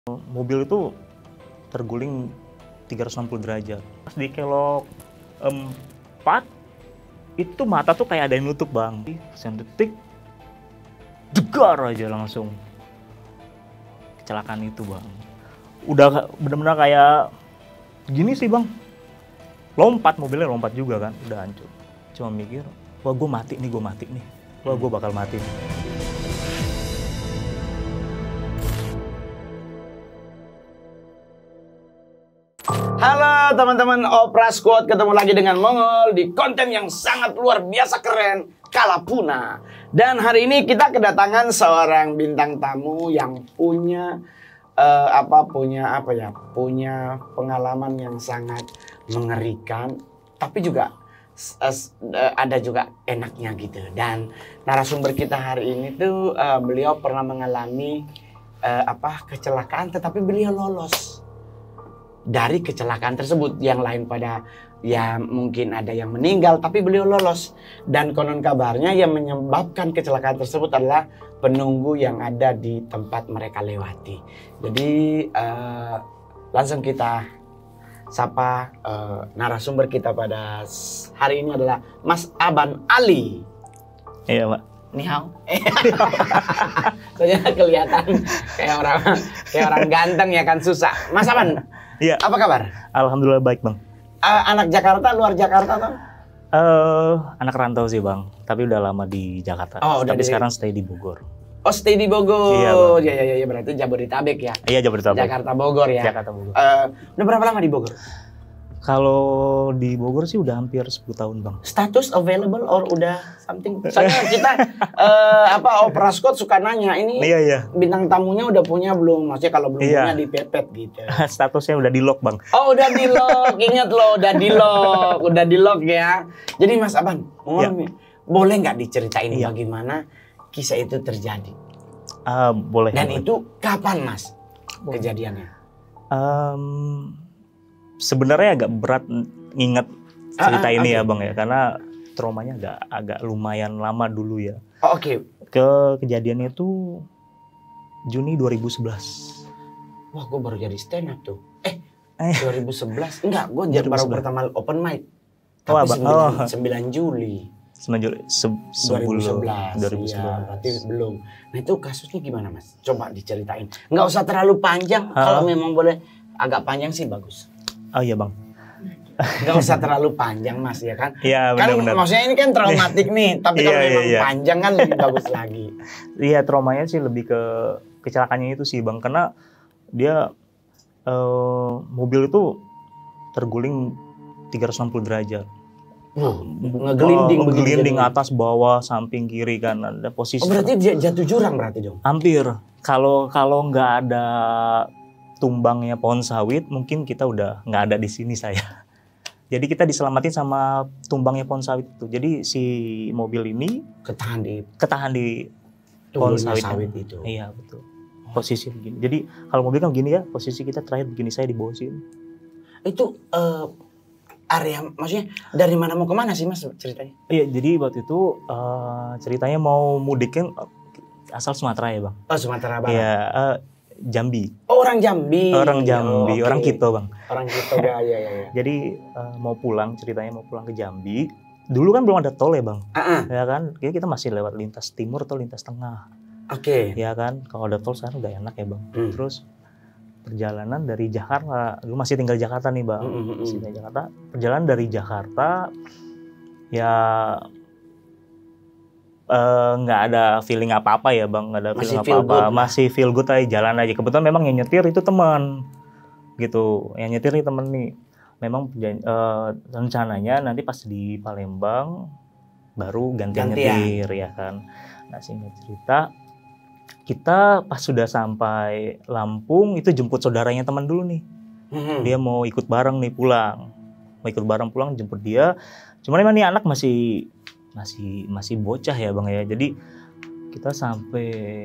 Mobil itu terguling 360 derajat. Pas di kelok 4, itu mata tuh kayak ada yang nutup, Bang. Detik, jegar aja langsung. Kecelakaan itu, Bang. Udah benar-benar kayak gini sih, Bang. Mobilnya lompat juga kan, udah hancur. Cuma mikir, wah gue mati nih. Wah gue bakal mati nih. Halo teman-teman Opera Squad, ketemu lagi dengan Mongol di konten yang sangat luar biasa keren, Kalapuna. Dan hari ini kita kedatangan seorang bintang tamu yang punya punya pengalaman yang sangat mengerikan, tapi juga ada juga enaknya gitu. Dan narasumber kita hari ini tuh beliau pernah mengalami kecelakaan, tetapi beliau lolos dari kecelakaan tersebut. Yang lain pada ya mungkin ada yang meninggal, tapi beliau lolos. Dan konon kabarnya yang menyebabkan kecelakaan tersebut adalah penunggu yang ada di tempat mereka lewati. Jadi langsung kita sapa narasumber kita pada hari ini adalah Mas Aban Ali. Iya, Pak. Ni hao. Soalnya kelihatan kayak orang ganteng ya kan, susah. Mas Aban, iya. Apa kabar? Alhamdulillah baik, Bang. Anak Jakarta, luar Jakarta tuh? Anak rantau sih, Bang. Tapi udah lama di Jakarta. Oh, tapi sekarang stay di Bogor. Oh, stay di Bogor. Iya, Bang. Ya, berarti Jabodetabek ya? Iya, Jabodetabek. Jakarta Bogor ya? Jakarta Bogor. Udah berapa lama di Bogor? Kalau di Bogor sih udah hampir 10 tahun, Bang. Status available or udah something? Soalnya kita Opera Squad suka nanya, ini Iya. bintang tamunya udah punya belum? Maksudnya kalau belum Iya. punya dipepet gitu. Statusnya udah di lock, Bang. Oh, udah di lock. Ingat loh, udah di lock ya. Jadi Mas Aban, boleh nggak diceritain bagaimana kisah itu terjadi? Boleh. Dan boleh. itu kapan, Mas, kejadiannya? Sebenarnya agak berat nginget cerita ini ya, Bang ya, karena traumanya agak lumayan lama dulu ya. Oh, oke. Kejadiannya itu Juni 2011. Wah, gue baru jadi stand up tuh. 2011? Enggak, gue baru pertama open mic. Tapi 9 Juli. 9 Juli 2011. 2011. Ya, berarti belum. Nah, itu kasusnya gimana, Mas? Coba diceritain. Nggak usah terlalu panjang. Kalau memang boleh agak panjang sih bagus. Oh iya, Bang. Nggak usah terlalu panjang, Mas, ya kan? Iya, benar-benar. Kan maksudnya ini kan traumatik nih. Tapi kalau memang panjang kan lebih bagus lagi. Iya, traumanya sih lebih ke kecelakaannya itu sih, Bang. Karena dia mobil itu terguling 360 derajat. Ngegelinding atas, bawah, samping, kiri, kanan. Ada posisi. Oh, berarti dia jatuh jurang berarti dong? Hampir. Kalau nggak ada tumbangnya pohon sawit, mungkin kita udah nggak ada di sini saya. Jadi kita diselamatin sama tumbangnya pohon sawit itu. Jadi si mobil ini ketahan di pohon sawit itu. Iya, betul. Posisi begini. Jadi kalau mobil kan begini ya, posisi kita terakhir begini, saya di bawah sini. Itu area, maksudnya dari mana mau kemana sih, Mas, ceritanya? Iya, jadi waktu itu ceritanya mau mudikin asal Sumatera ya, Bang. Oh, Sumatera Barat. Iya, Jambi. Oh, orang Jambi. Orang Jambi, orang Kito, Bang. Orang Kito, ya. Jadi ceritanya mau pulang ke Jambi. Dulu kan belum ada tol ya, Bang. Ya kan, kita masih lewat lintas timur atau lintas tengah. Oke. Ya kan, kalau ada tol sekarang udah enak ya, Bang. Terus perjalanan dari Jakarta, lu masih tinggal di Jakarta nih, Bang. Masih tinggal di Jakarta. Perjalanan dari Jakarta, ya nggak ada feeling apa-apa ya, Bang. Nggak ada feeling apa-apa. Masih feel good aja, jalan aja. Kebetulan memang yang nyetir itu teman. Gitu. Yang nyetir nih temen nih. Memang rencananya nanti pas di Palembang baru gantian nyetir ya kan. Nah, singkat cerita, kita pas sudah sampai Lampung itu jemput saudaranya teman dulu nih. Dia mau ikut bareng nih pulang. Mau ikut bareng pulang, jemput dia. Cuman memang nih anak masih bocah ya, Bang ya. Jadi kita sampai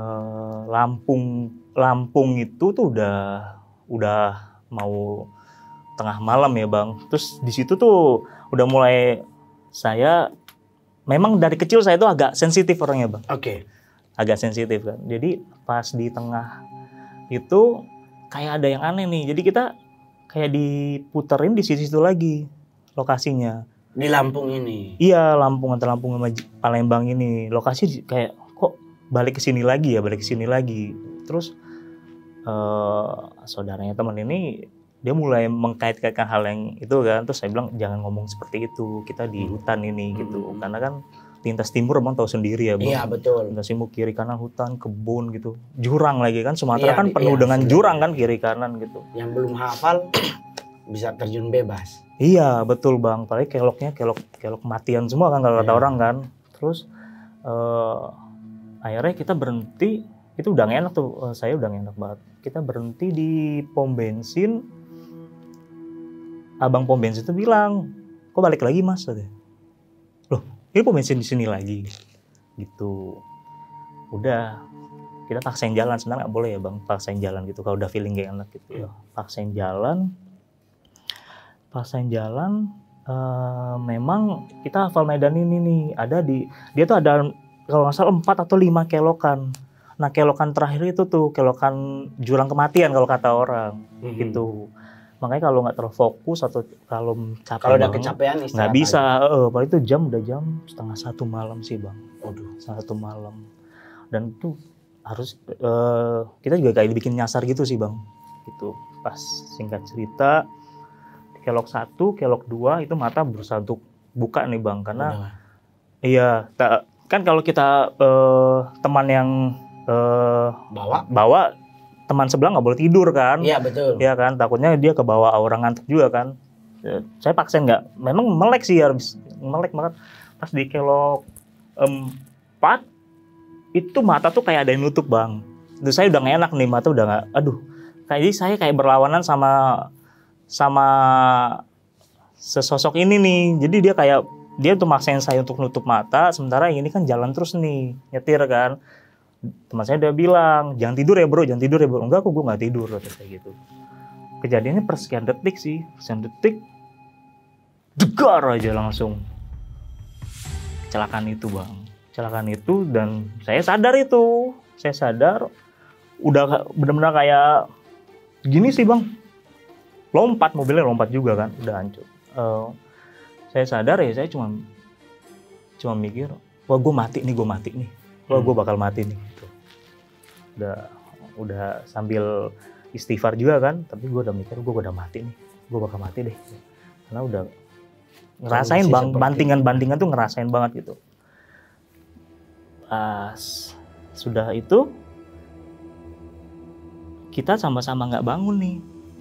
Lampung itu tuh udah mau tengah malam ya, Bang. Terus di situ tuh udah mulai, saya memang dari kecil saya tuh agak sensitif orangnya, Bang. Oke. Agak sensitif kan. Jadi pas di tengah itu kayak ada yang aneh nih. Jadi kita kayak diputerin di situ lagi lokasinya. Di Lampung ini? Iya, Lampung, antara Lampung sama Palembang ini. Lokasi kayak kok balik ke sini lagi ya, balik ke sini lagi. Terus saudaranya teman ini dia mulai mengkait-kaitkan hal yang itu kan. Terus saya bilang jangan ngomong seperti itu, kita di hutan ini gitu. Karena kan lintas timur emang tahu sendiri ya Bang. Iya betul. Lintas timur kiri kanan hutan, kebun gitu. Jurang lagi kan, Sumatera kan penuh dengan jurang kan kiri kanan gitu. Yang belum hafal bisa terjun bebas. Iya betul Bang, apalagi keloknya kelok kematian semua kan kalau kata orang kan. Terus akhirnya kita berhenti, itu udah gak enak tuh, saya udah gak enak banget. Kita berhenti di pom bensin, abang pom bensin itu bilang, kok balik lagi Mas? Loh, ini pom bensin di sini lagi, gitu. Udah, kita paksain jalan, sebenarnya nggak boleh ya Bang, paksain jalan gitu. Kalau udah feeling gak enak gitu ya, paksain jalan. Memang kita hafal medan ini nih, ada dia tuh ada kalau nggak salah 4 atau 5 kelokan. Nah kelokan terakhir itu tuh kelokan jurang kematian kalau kata orang gitu. Makanya kalau nggak terfokus atau kalau capek, kalau udah kecapean nggak bisa. Paling itu udah jam 12:30 malam sih Bang. 1 malam. Dan itu harus kita juga kayak dibikin nyasar gitu sih Bang. Gitu. Pas singkat cerita, kelok 1, kelok 2 itu mata berusaha untuk buka nih Bang, karena iya kan kalau kita teman yang bawa teman sebelah nggak boleh tidur kan. Iya betul. Iya kan, takutnya dia kebawa aura ngantuk juga kan. Saya paksain nggak, memang melek sih, harus melek banget. Pas di kelok 4 itu mata tuh kayak ada yang nutup Bang. Itu saya udah nggak enak nih, mata udah nggak, aduh. Jadi saya kayak berlawanan sama sesosok ini nih. Jadi dia tuh maksain saya untuk nutup mata, sementara yang ini kan jalan terus nih, nyetir kan. Teman saya udah bilang, jangan tidur ya bro, jangan tidur ya bro. Enggak kok, gue nggak tidur, kayak gitu. Kejadiannya per sekian detik sih, sekian detik, degar aja langsung. Kecelakaan itu Bang, kecelakaan itu, dan saya sadar itu, udah benar-benar kayak gini sih Bang. Mobilnya lompat juga kan, udah hancur. Saya sadar ya, saya cuma mikir, wah gue mati nih, wah gue bakal mati nih. Gitu. Udah sambil istighfar juga kan, tapi gue udah mikir, gue udah mati nih, gue bakal mati deh. Karena udah ngerasain Bang, bantingan tuh ngerasain banget gitu. Sudah itu, kita sama-sama nggak bangun nih.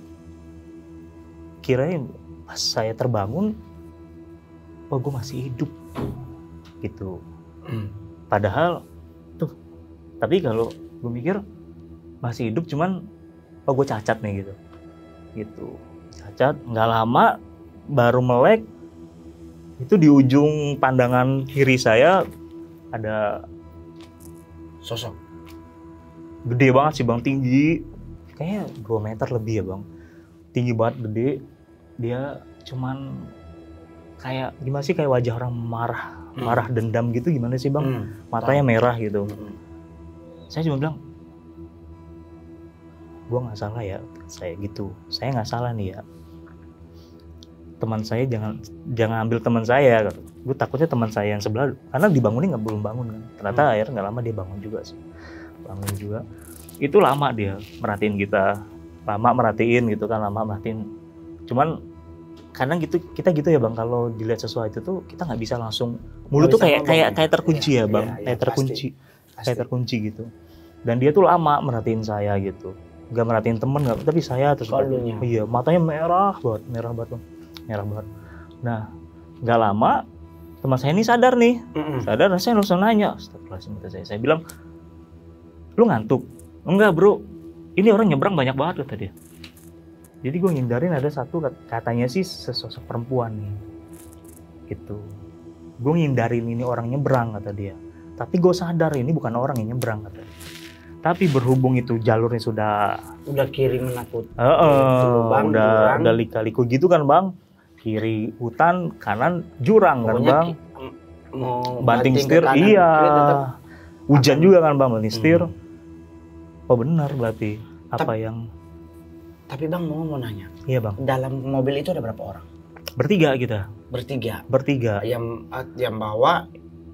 Kirain pas saya terbangun, oh gue masih hidup gitu. Padahal tuh, tapi kalau gue mikir masih hidup, cuman oh gue cacat nih gitu. Cacat, nggak lama baru melek. Itu di ujung pandangan kiri saya ada sosok gede banget sih Bang, tinggi, kayaknya 2 meter lebih ya Bang, tinggi banget, gede. Dia cuman kayak gimana sih, kayak wajah orang marah dendam gitu, gimana sih Bang, matanya merah gitu. Saya cuma bilang, gua nggak salah ya, saya gitu, saya nggak salah nih ya, teman saya jangan ambil teman saya. Gue takutnya teman saya yang sebelah, karena dibangunin belum bangun kan, ternyata akhirnya nggak lama dia bangun juga sih, itu lama dia merhatiin kita, lama merhatiin. Cuman kadang kita gitu ya Bang, kalau dilihat sesuatu tuh kita nggak bisa langsung, mulut tuh kayak terkunci ya Bang, kayak terkunci gitu. Dan dia tuh lama merhatiin saya gitu, nggak merhatiin temen, nggak, tapi saya terus. Iya, matanya merah banget. Nah nggak lama teman saya ini sadar, saya langsung nanya, saya bilang, lu ngantuk? Enggak bro, ini orang nyebrang banyak banget kata dia. Jadi gue ngindarin ada satu, katanya sih sesosok perempuan nih gitu. Gue ngindarin ini orang nyebrang kata dia, tapi gue sadar ini bukan orang yang nyebrang kata dia. Tapi berhubung itu jalurnya sudah kiri menakut, udah lika-liku gitu kan Bang, kiri hutan, kanan jurang. Pokoknya kan Bang, mau banting setir, iya, hujan juga kan Bang, banting setir. Oh benar berarti apa yang. Tapi Bang mau nanya. Iya Bang. Dalam mobil itu ada berapa orang? Bertiga kita. Bertiga. Yang bawa,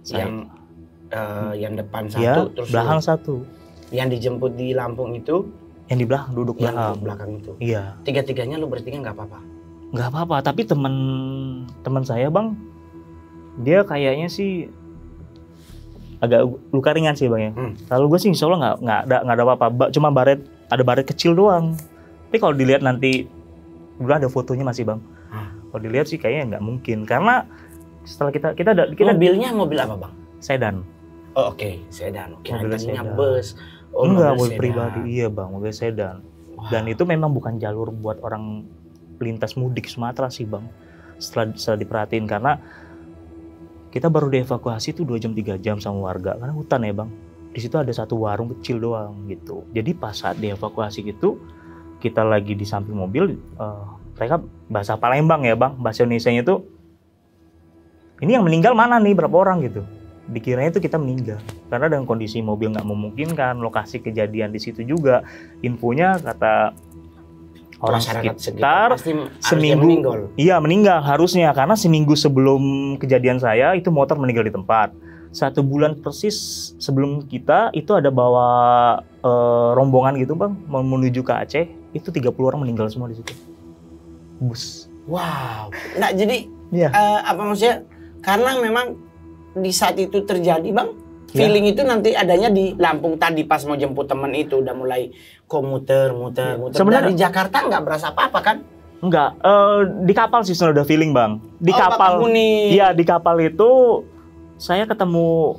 yang depan satu, ya, terus belakang satu. Yang dijemput di Lampung itu? Yang di belakang, duduk belakang itu. Iya. Tiga-tiganya lu bertiga nggak apa-apa? Nggak apa-apa, tapi teman saya Bang, dia kayaknya sih agak luka ringan sih Bang ya. Lalu gue sih insya Allah nggak ada apa-apa, cuma ada baret kecil doang. Tapi kalau dilihat nanti, dulu ada fotonya masih Bang. Kalau dilihat sih kayaknya nggak mungkin, karena setelah kita mobilnya mobil apa Bang? Sedan. Oh oke, sedan. Oke, mobilnya bus. Oh, enggak, mobil pribadi. Iya Bang, mobil sedan. Wow. Dan itu memang bukan jalur buat orang lintas mudik Sumatera sih Bang. Setelah diperhatiin, karena kita baru dievakuasi tuh 2 jam 3 jam sama warga, karena hutan ya Bang. Di situ ada satu warung kecil doang gitu. Jadi pas saat dievakuasi gitu, kita lagi di samping mobil, mereka bahasa Palembang ya Bang, bahasa Indonesianya itu, ini yang meninggal mana nih, berapa orang gitu. Dikiranya itu kita meninggal, karena dengan kondisi mobil nggak memungkinkan, lokasi kejadian di situ juga, infonya kata orang sekitar seminggu, iya meninggal harusnya, karena seminggu sebelum kejadian saya itu motor meninggal di tempat. 1 bulan persis sebelum kita itu ada bawa rombongan gitu Bang, mau menuju ke Aceh, itu 30 orang meninggal semua di situ. Bus. Wow. Nah jadi apa maksudnya? Karena memang di saat itu terjadi Bang, feeling itu nanti adanya di Lampung tadi pas mau jemput teman itu udah mulai muter. Sebenarnya dari Jakarta nggak berasa apa-apa kan? Enggak, di kapal sih sudah ada feeling Bang. Di kapal, iya di kapal itu saya ketemu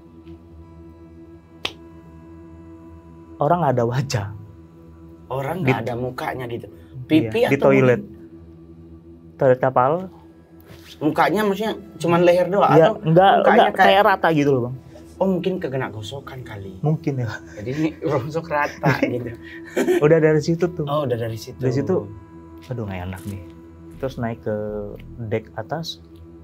orang nggak ada wajah. Orang nggak ada mukanya gitu. Pipi di toilet kapal. Mukanya maksudnya cuma leher doang ya, atau enggak kayak rata gitu loh Bang. Oh mungkin kena gosokan kali. Mungkin ya. Jadi ini gosok rata gitu. Udah dari situ tuh. Oh udah dari situ. Dari situ, aduh nggak enak nih. Terus naik ke dek atas.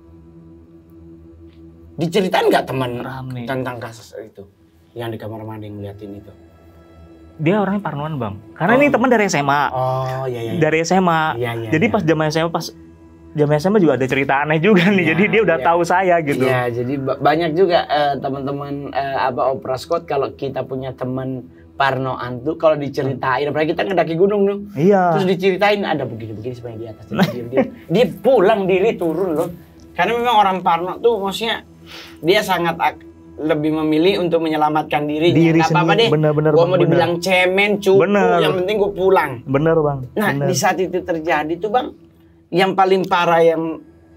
Diceritain nggak teman rame tentang kasus itu? Yang di kamar mandi ngeliatin itu? Dia orangnya parnoan Bang. Karena ini teman dari SMA. Oh iya. Dari SMA. Iya. Jadi pas zaman SMA juga ada cerita aneh juga nih. Jadi dia udah tahu saya gitu. Iya, jadi banyak juga teman-teman Opraskot kalau kita punya teman parnoan tuh kalau diceritain, apalagi kita ngedaki gunung tuh. Iya. Terus diceritain ada begini sebenarnya di atas. Dia pulang diri turun loh. Karena memang orang parno tuh maksudnya dia sangat lebih memilih untuk menyelamatkan dirinya. Nggak apa-apa deh. Bener, gua mau dibilang cemen, cupu, yang penting gua pulang. Bener Bang. Nah di saat itu terjadi tuh Bang, yang paling parah yang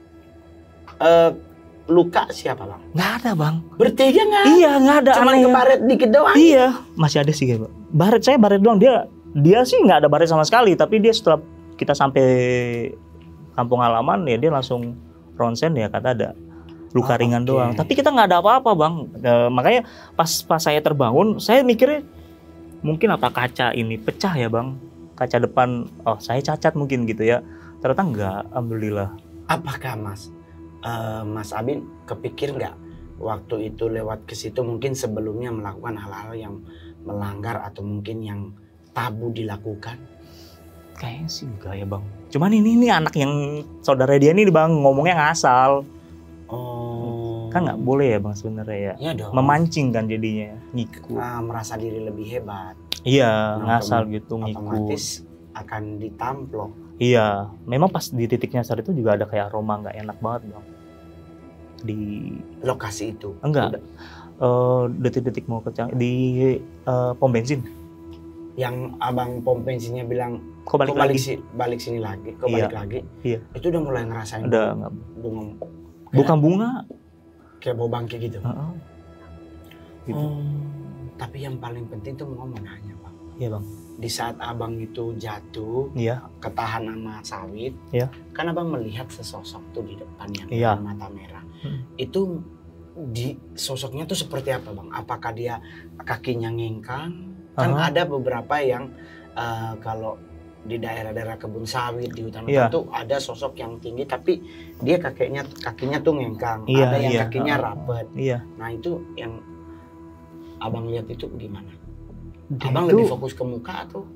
luka siapa Bang? Nggak ada Bang. Bertiga nggak? Iya nggak ada. Cuman ke baret dikit doang. Iya masih ada sih Bang. Saya baret doang. Dia sih nggak ada baret sama sekali. Tapi dia setelah kita sampai kampung halaman ya dia langsung ronsen ya, kata ada luka ringan doang. Tapi kita nggak ada apa-apa Bang. Makanya pas saya terbangun saya mikirnya mungkin apa kaca ini pecah ya Bang. Kaca depan saya cacat mungkin gitu ya. Ternyata enggak, alhamdulillah. Apakah Mas Abin kepikir nggak waktu itu lewat ke situ mungkin sebelumnya melakukan hal-hal yang melanggar atau mungkin yang tabu dilakukan? Kayaknya sih enggak ya Bang. Cuman ini anak yang saudara dia ini Bang ngomongnya ngasal. Oh. Kan nggak boleh ya Bang sebenarnya ya. Iya dong. Memancing kan jadinya, ngiku. Merasa diri lebih hebat. Iya, ngasal gitu, ngiku. Otomatis akan ditamplok. Iya, memang pas di titik nyasar itu juga ada kayak aroma nggak enak banget Bang. Di lokasi itu? Enggak, detik-detik mau ke di pom bensin. Yang abang pom bensinnya bilang, kok balik sini lagi, balik lagi. Iya. Itu udah mulai ngerasain bunga. Bukan bunga. Kayak bau bangke gitu. Gitu. Tapi yang paling penting tuh mau nanya Bang. Iya Bang. Di saat abang itu jatuh, ketahan sama sawit, kan abang melihat sesosok tuh di depan yang mata merah. Itu sosoknya tuh seperti apa Bang? Apakah dia kakinya ngingkang? Kan ada beberapa yang kalau di daerah-daerah kebun sawit di hutan tuh ada sosok yang tinggi tapi dia kakinya tuh ngengkang, ada yang kakinya rapet. Nah itu yang abang lihat itu gimana? Abang lebih fokus ke muka atau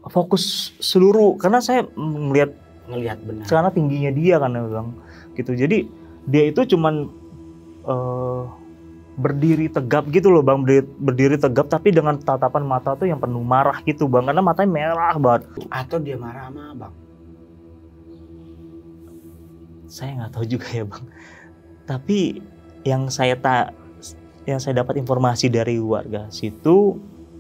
fokus seluruh, karena saya ngelihat benar. Karena tingginya dia kan bang, gitu. Jadi dia itu cuman berdiri tegap gitu loh bang, berdiri tegap tapi dengan tatapan mata tuh yang penuh marah gitu bang, karena matanya merah banget. Atau dia marah sama abang? Saya nggak tahu juga ya bang. Tapi yang saya dapat informasi dari warga situ,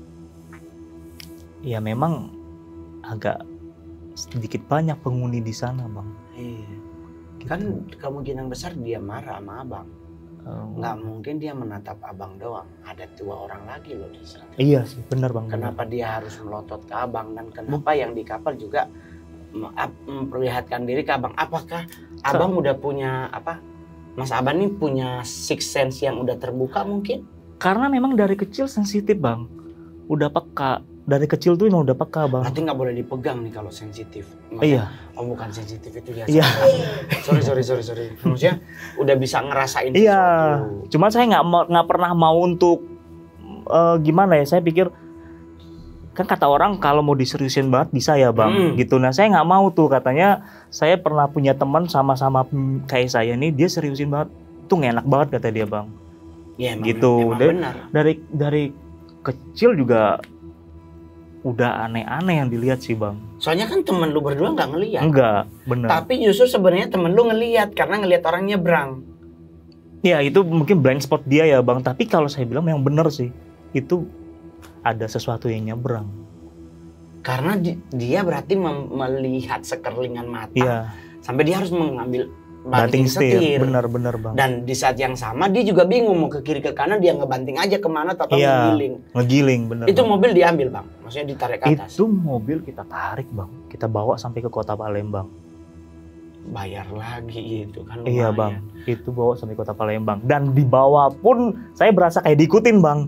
ya memang agak sedikit banyak penghuni di sana bang. Iya. Kan kemungkinan besar dia marah sama abang. Nggak mungkin dia menatap abang doang. Ada 2 orang lagi loh di sana. Iya sih, benar bang. Kenapa dia harus melotot ke abang, dan kenapa yang di kapal juga memperlihatkan diri ke abang? Apakah abang udah punya Mas Aban ini punya sixth sense yang udah terbuka mungkin? Karena memang dari kecil sensitif bang, udah peka. Dari kecil tuh emang udah peka bang. Berarti nggak boleh dipegang nih kalau sensitif. Iya. Oh bukan sensitif itu dia. Iya. Sorry. Maksudnya udah bisa ngerasain sesuatu. Iya. Cuma saya nggak pernah mau untuk gimana ya? Saya pikir kan kata orang kalau mau diseriusin banget bisa ya bang, gitu. Nah saya nggak mau tuh, katanya saya pernah punya teman sama-sama kayak saya nih, dia seriusin banget, tuh nggak enak banget kata dia bang. Iya emang, gitu. Emang benar. Dari kecil juga udah aneh-aneh yang dilihat sih bang. Soalnya kan temen lu berdua nggak ngelihat. Enggak, benar. Tapi justru sebenarnya temen lu ngelihat karena ngelihat orang nyebrang. Ya itu mungkin blind spot dia ya bang. Tapi kalau saya bilang yang benar sih, itu ada sesuatu yang nyebrang. Karena dia berarti melihat sekerlingan mata. Iya. Sampai dia harus mengambil banting setir. Benar bang. Dan di saat yang sama dia juga bingung mau ke kiri ke kanan, dia ngebanting aja kemana tapi ngegiling bener. Itu bang. Mobil diambil bang, maksudnya ditarik ke atas. Itu mobil kita tarik bang, kita bawa sampai ke kota Palembang. Bayar lagi itu kan lumayan. Iya bang, itu bawa sampai kota Palembang, dan dibawa pun saya berasa kayak diikutin bang.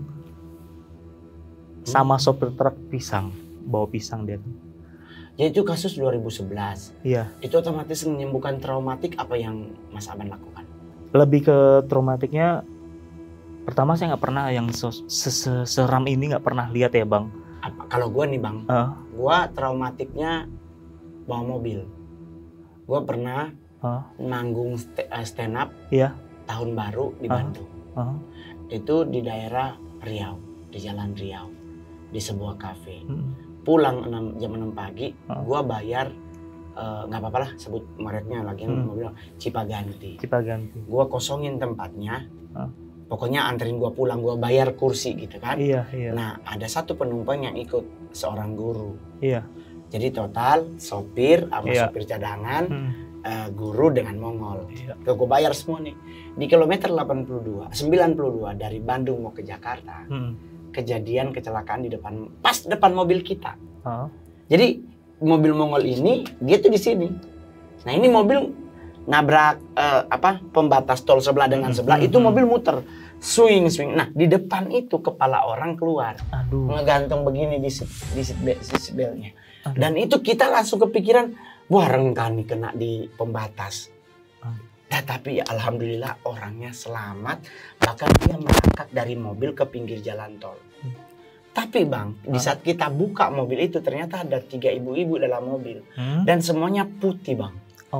Sama sopir truk bawa pisang dia. Ya itu kasus 2011. Iya. Itu otomatis menyembuhkan traumatik apa yang Mas Aban lakukan? Lebih ke traumatiknya, pertama saya nggak pernah yang seram ini nggak pernah lihat ya bang. Kalau gue nih bang, gue traumatiknya bawa mobil. Gue pernah manggung stand up tahun baru di Bandung. Itu di daerah Riau, di Jalan Riau, di sebuah kafe. Pulang jam 6 pagi, gua bayar nggak apa-apa lah sebut mereknya lagi mobil Cipaganti. Gua kosongin tempatnya, pokoknya anterin gua pulang, gua bayar kursi gitu kan. Iya. Nah ada satu penumpang yang ikut, seorang guru. Iya. Jadi total sopir sama sopir cadangan, guru dengan Mongol. Gua bayar semua nih. Di kilometer 92 dari Bandung mau ke Jakarta. Kejadian kecelakaan di pas depan mobil kita. Jadi mobil Mongol ini dia tuh di sini. Nah ini mobil nabrak pembatas tol sebelah dengan sebelah, itu mobil muter swing. Nah di depan itu kepala orang keluar. Aduh. Ngegantung begini di seat beltnya. Dan itu kita langsung kepikiran, wah rengkani kena di pembatas. Nah, tapi alhamdulillah orangnya selamat, bahkan dia merangkak dari mobil ke pinggir jalan tol. Tapi bang, di saat kita buka mobil itu ternyata ada 3 ibu-ibu dalam mobil dan semuanya putih bang.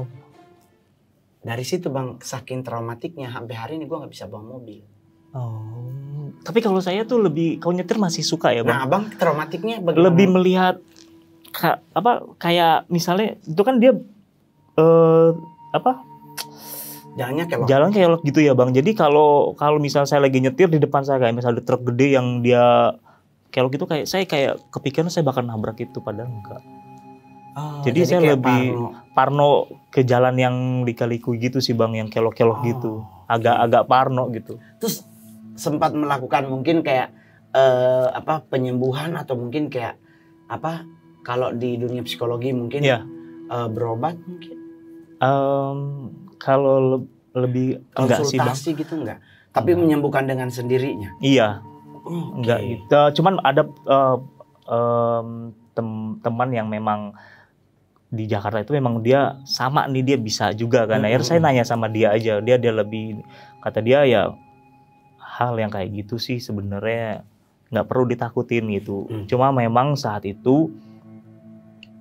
Dari situ bang, saking traumatiknya sampai hari ini gue nggak bisa bawa mobil. Tapi kalau saya tuh lebih, kalau nyetir masih suka ya bang. Nah abang traumatiknya bagaimana? Lebih melihat kayak misalnya itu kan dia jalan kelok gitu ya bang. Jadi kalau misalnya saya lagi nyetir di depan saya kayak misalnya ada truk gede yang dia kelok gitu, saya kayak kepikiran saya bakal nabrak itu, padahal enggak. Jadi saya lebih parno ke jalan yang lika-liku gitu sih bang, yang kelok-kelok gitu. Agak parno gitu. Terus sempat melakukan mungkin kayak penyembuhan atau mungkin kayak kalau di dunia psikologi mungkin berobat mungkin. Kalau lebih enggak sih bang. Konsultasi gitu enggak? Tapi menyembuhkan dengan sendirinya? Iya. Enggak gitu. Cuman ada teman yang memang di Jakarta itu memang dia sama nih, dia bisa juga kan. Akhirnya saya nanya sama dia aja. Dia lebih, kata dia ya hal yang kayak gitu sih sebenarnya nggak perlu ditakutin gitu. Cuma memang saat itu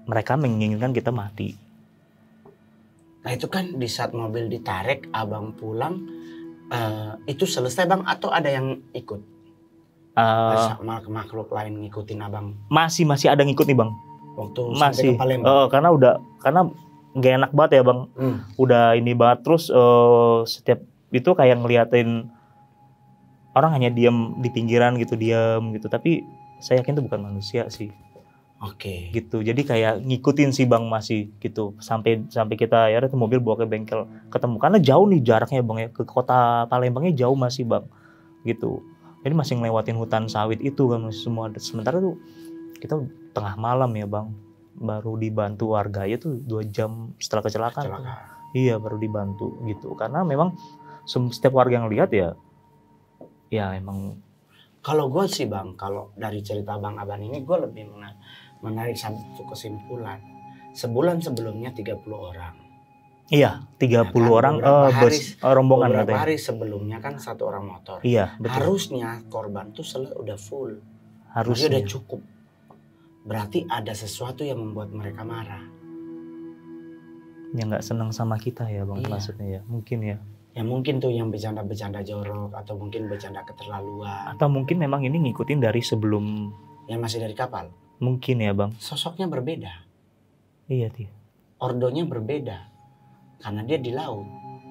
mereka menginginkan kita mati. Nah itu kan di saat mobil ditarik, abang pulang, itu selesai bang atau ada yang ikut? Makhluk lain ngikutin abang? Masih ada ngikut nih bang. Waktu masih sampai ke Palembang? Karena gak enak banget ya bang. Udah ini banget, terus setiap itu kayak ngeliatin orang hanya diam di pinggiran gitu, diam gitu. Tapi saya yakin itu bukan manusia sih. Oke. Gitu. Jadi kayak ngikutin sih bang masih gitu. Sampai kita ya itu mobil bawa ke bengkel ketemu. Karena jauh nih jaraknya bang ya, ke kota Palembangnya jauh masih bang. Gitu. Jadi masih ngelewatin hutan sawit itu kan semua. Sementara tuh kita tengah malam ya bang. Baru dibantu warga ya tuh 2 jam setelah kecelakaan. Iya baru dibantu gitu. Karena memang setiap warga yang lihat ya emang. Kalau gue sih bang, kalau dari cerita bang Aban ini gue lebih menarik satu kesimpulan. Sebulan sebelumnya 30 orang. Iya, 30 kan, orang rombongan beberapa katanya. hari sebelumnya kan 1 orang motor. Iya, betul. Harusnya korban tuh udah full. Harusnya udah cukup. Berarti ada sesuatu yang membuat mereka marah. Yang nggak senang sama kita ya bang, maksudnya ya. Mungkin ya. Ya mungkin tuh yang bercanda-bercanda jorok atau mungkin bercanda keterlaluan. Atau mungkin memang ini ngikutin dari sebelum. Yang masih dari kapal. Mungkin ya bang. Sosoknya berbeda. Iya sih. Ordonya berbeda. Karena dia di laut.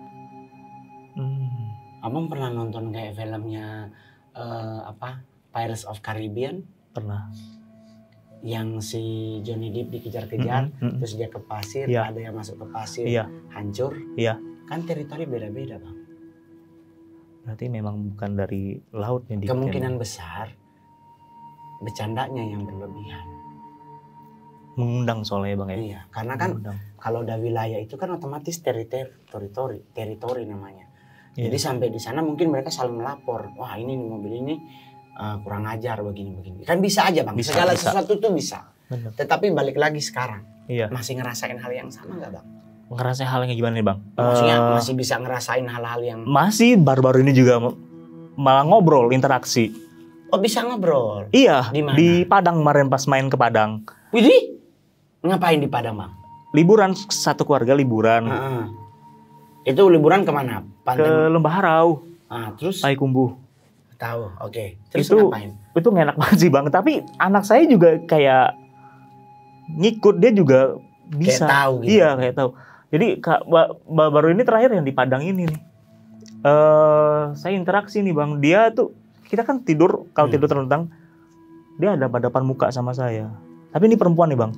Abang pernah nonton kayak filmnya Pirates of Caribbean? Pernah. Yang si Johnny Depp dikejar-kejar, terus dia ke pasir, ada yang masuk ke pasir, hancur. Iya. Kan teritori beda-beda bang. Berarti memang bukan dari laut yang kemungkinan besar bercandanya yang berlebihan. Mengundang soalnya bang ya. Iya, karena kan kalau udah wilayah itu kan otomatis teritori namanya. Jadi sampai di sana mungkin mereka saling melapor, wah ini mobil ini kurang ajar begini. Kan bisa aja bang, segala sesuatu tuh bisa. Bener. Tetapi balik lagi sekarang, masih ngerasain hal yang sama nggak bang? Ngerasain hal yang gimana nih bang? Maksudnya masih bisa ngerasain hal-hal yang... Masih baru-baru ini juga malah ngobrol, interaksi. Oh bisa ngobrol? Iya, di mana? Di Padang kemarin pas main ke Padang. Widih, ngapain di Padang bang? Liburan, satu keluarga liburan. Itu liburan kemana? Pantai... Ke Lembah Harau. Terus? Payakumbuh. Tahu, oke. Terus itu, ngapain? Itu enak banget sih bang, tapi anak saya juga kayak ngikut, dia juga bisa. Kayak tahu gitu. Iya, kayak tahu. Jadi baru ini terakhir yang di Padang ini nih, saya interaksi nih bang. Dia tuh, kita kan tidur, kalau tidur terlentang, dia ada hadapan muka sama saya. Tapi ini perempuan nih bang.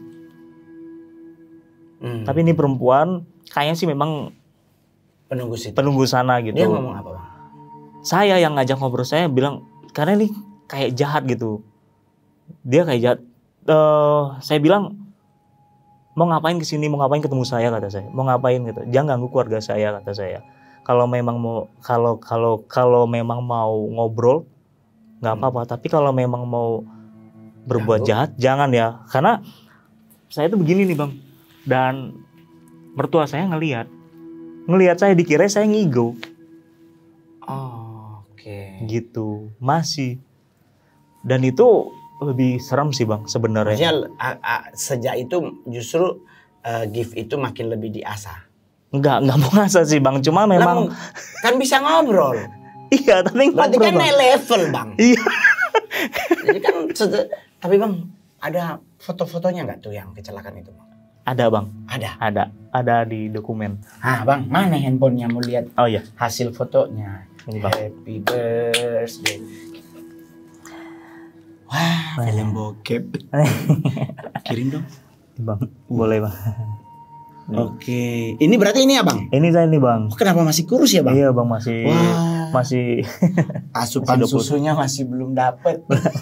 Tapi ini perempuan, kayaknya sih memang penunggu sana gitu. Dia ngomong apa bang? Saya yang ngajak ngobrol, saya bilang, karena ini kayak jahat gitu. Dia kayak jahat. Saya bilang, mau ngapain kesini, mau ngapain ketemu saya, kata saya. Mau ngapain gitu. Jangan ganggu keluarga saya, kata saya. Kalau memang mau memang mau ngobrol nggak apa-apa, tapi kalau memang mau berbuat jahat jangan ya. Karena saya tuh begini nih bang, dan mertua saya ngelihat saya, dikira saya ngigo. Oke. Gitu masih. Dan itu lebih serem sih bang sebenarnya. Sejak itu justru gift itu makin lebih diasah. Enggak mau ngasah sih bang, cuma memang kan bisa ngobrol. Iya, tapi berarti kan naik level bang. Iya. Jadi kan, tapi bang ada foto-fotonya nggak tuh yang kecelakaan itu bang? Ada bang. Ada di dokumen. Bang, mana handphonenya, mau lihat? Oh iya. Hasil fotonya. Ini bang. Happy birthday. Wah, film bokep. Kirim dong. Bang, boleh bang. Oke, ini berarti ini ya bang? Ini saya nih bang. Kenapa masih kurus ya bang? Iya bang, masih asupan susunya masih belum dapet.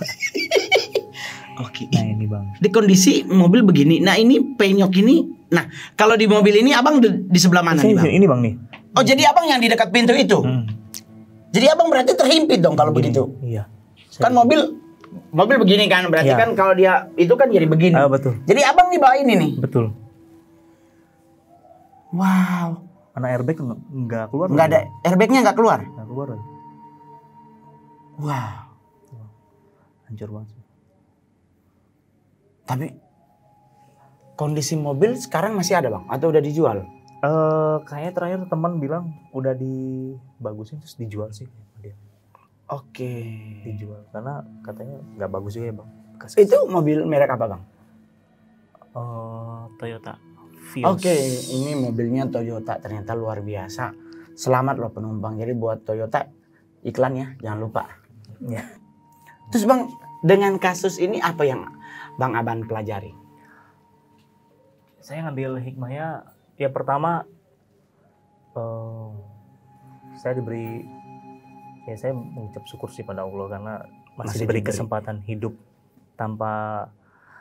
Oke. Nah ini bang. Di kondisi mobil begini, nah ini penyok ini, nah kalau di mobil ini abang di sebelah mana nih bang? Ini bang nih. Oh jadi abang yang di dekat pintu itu? Jadi abang berarti terhimpit dong kalau begitu? Iya. Kan mobil begini kan, berarti kan kalau dia itu kan jadi begini. Betul. Jadi abang di bawah ini nih. Betul. Wow. Karena airbag nggak keluar. Nggak ada airbagnya, nggak keluar. Nggak keluar. Wow. Hancur banget. Tapi Kondisi mobil sekarang masih ada Bang? Atau udah dijual? Kayaknya terakhir teman bilang udah dibagusin terus dijual sih dia. Oke. Dijual karena katanya nggak bagus juga ya Bang. Itu mobil merek apa Bang? Toyota Vios. Oke, ini mobilnya Toyota, ternyata luar biasa. Selamat loh penumpang. Jadi buat Toyota iklan ya, jangan lupa. Ya. Terus Bang, dengan kasus ini apa yang Bang Aban pelajari? Saya ngambil hikmahnya, ya pertama saya mengucap syukur sih pada Allah karena masih diberi kesempatan hidup tanpa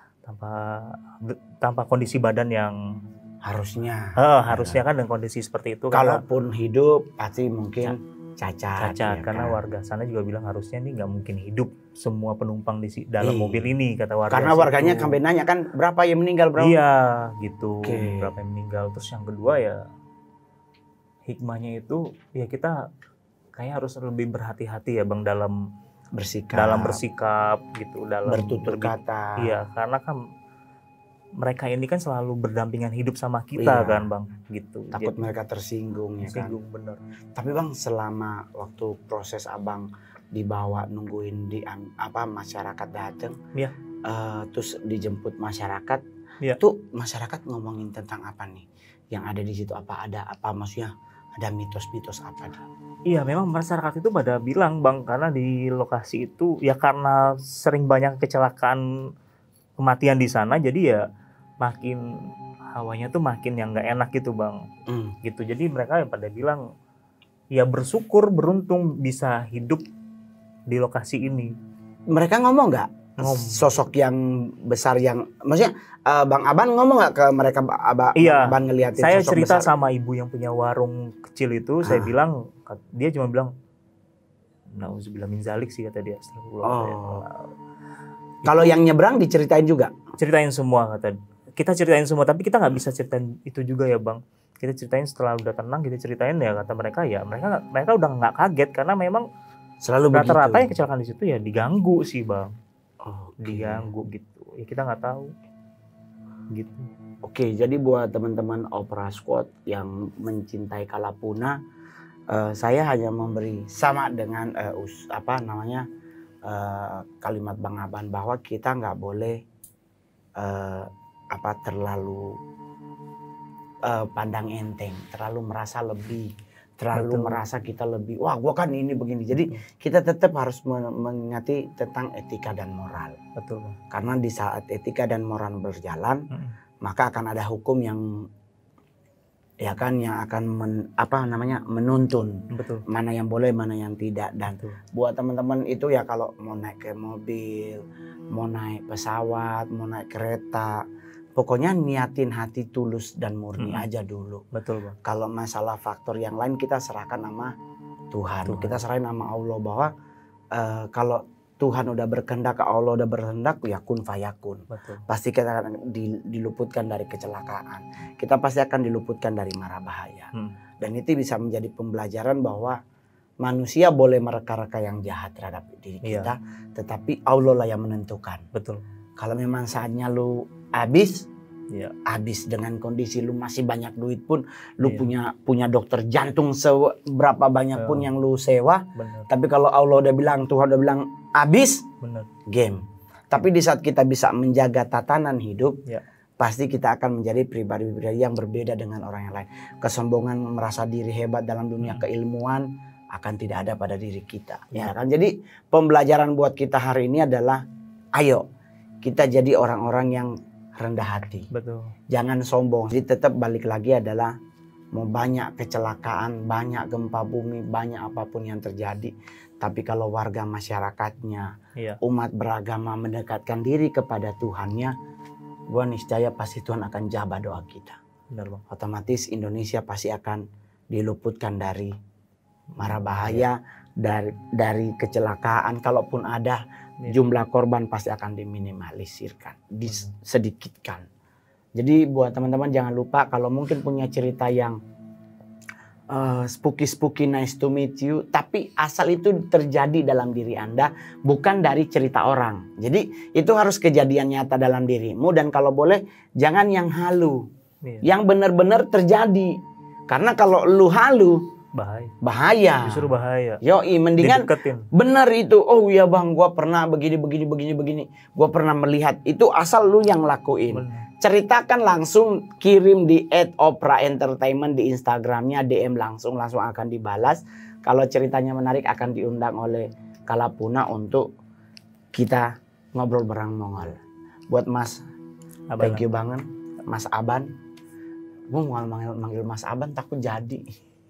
kondisi badan yang harusnya kan dengan kondisi seperti itu. Kalaupun hidup pasti mungkin cacat ya karena kan? Warga sana juga bilang harusnya ini nggak mungkin hidup semua penumpang di dalam mobil ini, kata warga. Karena warganya sampai nanya kan berapa yang meninggal bro? Iya gitu, berapa yang meninggal. Terus yang kedua ya hikmahnya itu ya kita kayak harus lebih berhati-hati ya Bang dalam bersikap gitu, dalam bertutur kata. Iya, karena kan mereka ini kan selalu berdampingan hidup sama kita kan Bang, gitu. Takut mereka tersinggung ya kan. Bener. Tapi Bang, selama waktu proses Abang dibawa nungguin di masyarakat datang, terus dijemput masyarakat, tuh masyarakat ngomongin tentang apa nih? Yang ada di situ maksudnya ada mitos-mitos apa nih? Iya, memang masyarakat itu pada bilang Bang, karena di lokasi itu ya karena sering banyak kecelakaan kematian di sana, jadi ya makin hawanya tuh makin yang nggak enak gitu Bang. Gitu. Jadi mereka pada bilang ya bersyukur, beruntung bisa hidup di lokasi ini. Mereka ngomong nggak? Sosok yang besar yang maksudnya Bang Aban ngomong nggak ke mereka? Aban ngeliatin saya sosok cerita besar? Sama ibu yang punya warung kecil itu. Saya bilang, dia cuma bilang nauzubillah min zalik sih, kata dia. Kalau yang nyebrang diceritain juga? Ceritain semua, kata. Kita ceritain semua, tapi kita nggak bisa ceritain itu juga ya Bang. Kita ceritain setelah udah tenang, kita ceritain ya, kata mereka ya mereka udah nggak kaget karena memang selalu rata-rata yang kecelakaan di situ ya diganggu sih Bang. Diganggu gitu. Ya kita nggak tahu. Gitu. Oke, jadi buat teman-teman Opera Squad yang mencintai Kalapuna, saya hanya memberi sama dengan kalimat Bang Aban bahwa kita nggak boleh terlalu pandang enteng, terlalu merasa lebih, merasa kita lebih, wah gua kan ini begini. Jadi kita tetap harus mengingati tentang etika dan moral. Betul. Karena di saat etika dan moral berjalan, maka akan ada hukum yang akan menuntun. Betul. Mana yang boleh, mana yang tidak. Dan buat teman-teman itu ya, kalau mau naik ke mobil, mau naik pesawat, mau naik kereta, pokoknya niatin hati tulus dan murni aja dulu. Betul Bang. Kalau masalah faktor yang lain kita serahkan sama Tuhan. Kita serahin sama Allah bahwa kalau Tuhan udah berkehendak, Allah udah berkehendak, ya kun fayakun. Betul. Pasti kita akan diluputkan dari kecelakaan. Kita pasti akan diluputkan dari mara bahaya. Dan itu bisa menjadi pembelajaran bahwa manusia boleh mereka-reka yang jahat terhadap diri kita, tetapi Allah lah yang menentukan. Betul. Kalau memang saatnya lu habis, habis. Dengan kondisi lu masih banyak duit pun, lu punya dokter jantung seberapa banyak pun yang lu sewa. Bener. Tapi kalau Allah udah bilang, Tuhan udah bilang habis, game. Tapi di saat kita bisa menjaga tatanan hidup, pasti kita akan menjadi pribadi-pribadi yang berbeda dengan orang yang lain. Kesombongan, merasa diri hebat dalam dunia keilmuan akan tidak ada pada diri kita. Ya kan? Jadi pembelajaran buat kita hari ini adalah, ayo kita jadi orang-orang yang rendah hati. Betul. Jangan sombong. Jadi tetap balik lagi adalah, mau banyak kecelakaan, banyak gempa bumi, banyak apapun yang terjadi, tapi kalau warga masyarakatnya, umat beragama mendekatkan diri kepada Tuhannya, gua niscaya pasti Tuhan akan jabah doa kita. Benar Bang. Otomatis Indonesia pasti akan diluputkan dari mara bahaya, dari kecelakaan. Kalaupun ada, jumlah korban pasti akan diminimalisirkan, disedikitkan. Jadi buat teman-teman jangan lupa, kalau mungkin punya cerita yang spooky nice to meet you, tapi asal itu terjadi dalam diri Anda, bukan dari cerita orang. Jadi itu harus kejadian nyata dalam dirimu, dan kalau boleh jangan yang halu, yang benar-benar terjadi. Karena kalau lu halu, bahaya. Justru bahaya. Yoi, mendingan bener itu. Oh iya bang, gua pernah begini. Gua pernah melihat itu, asal lu yang lakuin. Bener. Ceritakan langsung, kirim di @opra_entertainment di Instagramnya, DM langsung akan dibalas. Kalau ceritanya menarik akan diundang oleh Kalapuna untuk kita ngobrol bareng Mongol. Buat Mas, thank you banget, Mas Aban. Gue mau manggil Mas Aban takut jadi.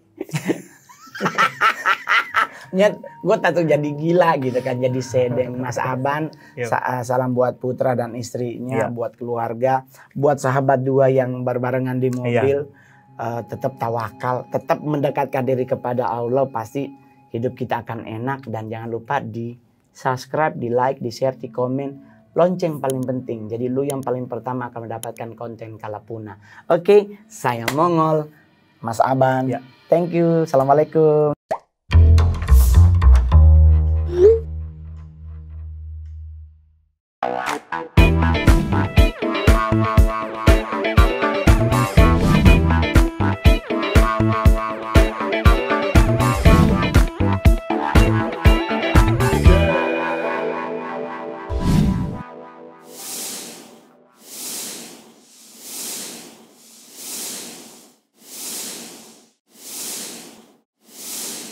Nyet, gue takut jadi gila gitu kan, jadi sedeng. Mas Aban, salam buat putra dan istrinya, buat keluarga, buat sahabat dua yang berbarengan di mobil. Tetap tawakal, tetap mendekatkan diri kepada Allah, pasti hidup kita akan enak. Dan jangan lupa di subscribe, di like, di share, di komen, lonceng paling penting. Jadi lu yang paling pertama akan mendapatkan konten Kalapuna. Oke, saya Mongol, Mas Aban. Thank you, assalamualaikum.